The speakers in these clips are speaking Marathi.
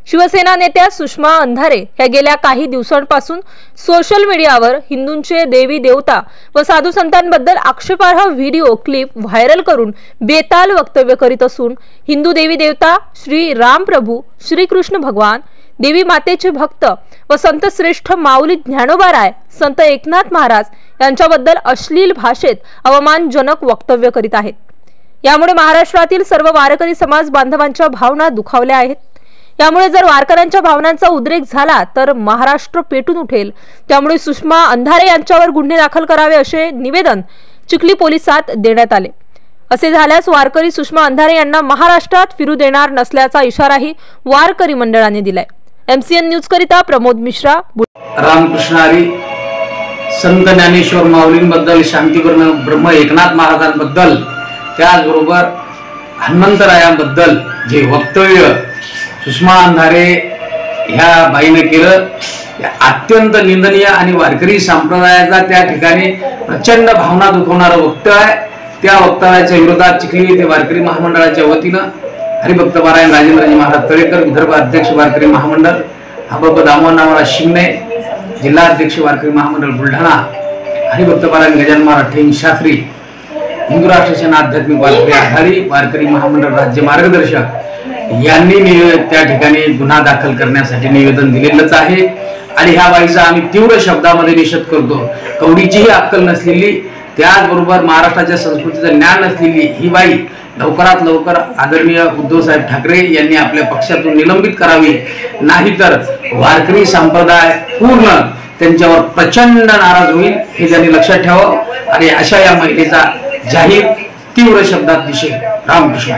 शिवसेना नेत्या सुषमा अंधारे या गेल्या काही दिवसांपासून सोशल मीडियावर हिंदूंचे देवी देवता व साधू संतांबद्दल आक्षेपार्ह व्हिडिओ क्लिप व्हायरल करून बेताल वक्तव्य करीत असून हिंदू देवी देवता श्री राम प्रभू, श्री कृष्ण भगवान, देवी मातेचे भक्त व संत श्रेष्ठ माऊली ज्ञानोबा, संत एकनाथ महाराज यांच्याबद्दल अश्लील भाषेत अवमानजनक वक्तव्य करीत आहेत। यामुळे महाराष्ट्रातील सर्व वारकरी समाज बांधवांच्या भावना दुखावल्या आहेत। यामुळे जर वारकऱ्यांच्या भावनांचा उद्रेक झाला तर महाराष्ट्र पेटून उठेल। त्यामुळे सुषमा अंधारे यांच्यावर गुन्हे दाखल करावे असे निवेदन चिखली पोलिसात देण्यात आले। असे झाल्यास वारकरी सुषमा अंधारे यांना महाराष्ट्रात फिरू देणार नसल्याचा इशाराही वारकरी मंडळाने दिलाय। MCN न्यूज करिता प्रमोद मिश्रा। रामकृष्ण हरी, संत ज्ञानेश्वर माऊलींबद्दल, शांतिपूर्ण ब्रह्म एकनाथ महाराजांबद्दल, त्याचबरोबर हनुमंतरायांबद्दल जे वक्तव्य सुषमा अंधारे ह्या बाईने केलं अत्यंत निंदनीय आणि वारकरी संप्रदायाचा त्या ठिकाणी प्रचंड भावना दुखवणारं वक्तव्य आहे। त्या वक्तव्याच्या विरोधात चिखली येथे वारकरी महामंडळाच्या वतीनं हरिभक्त पारायण राजेंद्रजी महाराज तळेकर, विदर्भ अध्यक्ष वारकरी महामंडळ, हबब दामोदर शिंगणे, जिल्हा अध्यक्ष वारकरी महामंडळ बुलढाणा, हरिभक्त पारायण गजानन महाराज ठेंग शास्त्री, हिंदू राष्ट्र सेना आध्यात्मिक वारकरी आघाडी, वारकरी महामंडळ राज्य मार्गदर्शक यांनी त्या ठिकाणी गुन्हा दाखल करण्यासाठी निवेदन दिलेलंच आहे। आणि ह्या बाईचा आम्ही तीव्र शब्दामध्ये निषेध करतो। कवडीचीही अक्कल नसलेली, त्याचबरोबर महाराष्ट्राच्या संस्कृतीचं ज्ञान नसलेली ही बाई लवकरात लवकर आदरणीय उद्धव साहेब ठाकरे यांनी आपल्या पक्षातून निलंबित करावी, नाहीतर वारकरी संप्रदाय पूर्ण त्यांच्यावर प्रचंड नाराज होईल हे त्यांनी लक्षात ठेवावं। आणि अशा या महिलेचा जाहीर तीव्र शब्दात निषेध। रामकृष्ण।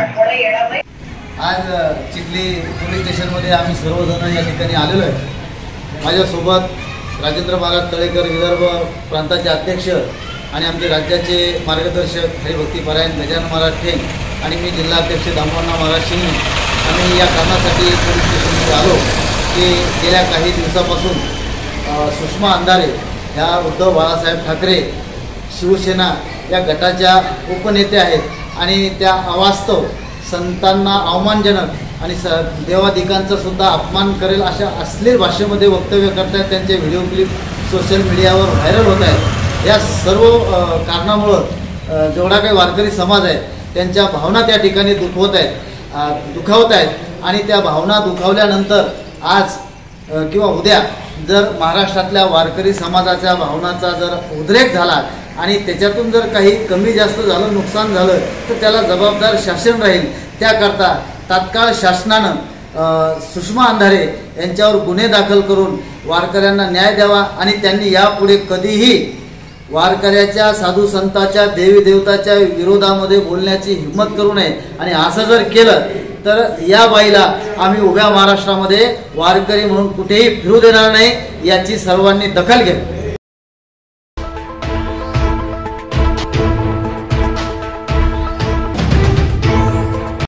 आज चिखली पोलीस स्टेशनमध्ये आम्ही सर्वजण या ठिकाणी आलेलो आहे। माझ्यासोबत राजेंद्र महाराज तळेकर, विदर्भ प्रांताचे अध्यक्ष आणि आमचे राज्याचे मार्गदर्शक हरिभक्ती पारायण गजानन महाराज ठेंग आणि मी जिल्हाध्यक्ष दामोदर महाराज शिंगणे। आम्ही या कारणासाठी पोलीस स्टेशनमध्ये आलो की गेल्या काही दिवसापासून सुषमा अंधारे ह्या उद्धव बाळासाहेब ठाकरे शिवसेना या गटाच्या उपनेते आहेत आणि त्या अवास्तव संतांना अवमानजनक आणि देवादिकांचा सुद्धा अपमान करेल अशा अश्लील भाषेमध्ये वक्तव्य करतात। त्यांचे व्हिडिओ क्लिप सोशल मीडियावर व्हायरल होत आहेत। या सर्व कारणामुळं जेवढा काही वारकरी समाज आहे त्यांच्या भावना त्या ठिकाणी दुखावत आहेत आणि त्या भावना दुखावल्यानंतर आज किंवा उद्या जर महाराष्ट्रातल्या वारकरी समाजाच्या भावनाचा जर उद्रेक झाला आणि त्याच्यातून जर काही कमी जास्त झालं, नुकसान झालं तर त्याला जबाबदार शासन राहील। त्याकरता तात्काळ शासनानं सुषमा अंधारे यांच्यावर गुन्हे दाखल करून वारकऱ्यांना न्याय द्यावा आणि त्यांनी यापुढे कधीही वारकऱ्याच्या, साधू संतांच्या, देवी देवताच्या विरोधामध्ये बोलण्याची हिंमत करू नये। आणि असं जर केलं तर या बाईला आम्ही उभ्या महाराष्ट्रामध्ये वारकरी म्हणून कुठेही फिरू देणार नाही, याची सर्वांनी दखल घ्यावी।